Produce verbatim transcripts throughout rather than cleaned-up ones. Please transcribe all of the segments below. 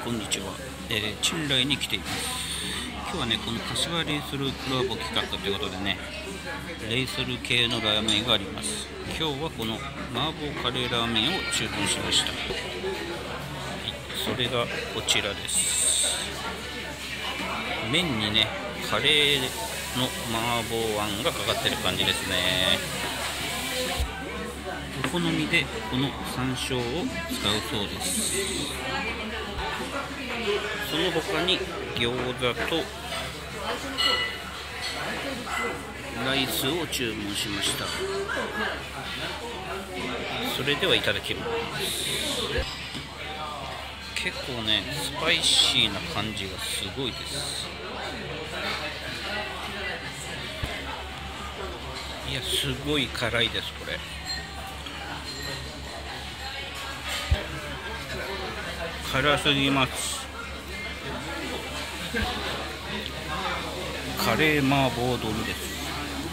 こんにちは、えー、チンライに来ています。今日はね、この柏レイソルコラボ企画ということでね、レイソル系のラーメンがあります。今日はこの麻婆カレーラーメンを注文しました。はい、それがこちらです。麺にね、カレーの麻婆あんがかかってる感じですね。お好みでこの山椒を使うそうです。その他に餃子とライスを注文しました。それではいただきます。結構ね、スパイシーな感じがすごいです。いや、すごい辛いです。これ辛すぎます。カレー麻婆丼です。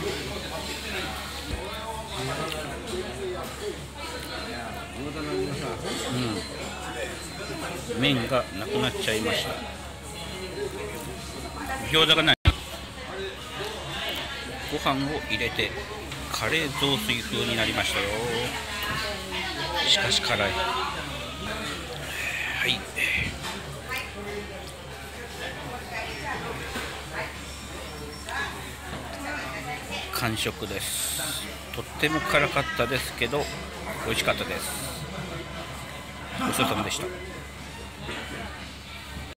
うん、麺がなくなっちゃいました。餃子がない。ご飯を入れてカレー雑炊風になりましたよ。しかし辛い。はい、完食です。とっても辛かったですけど美味しかったです。ごちそうさまでした。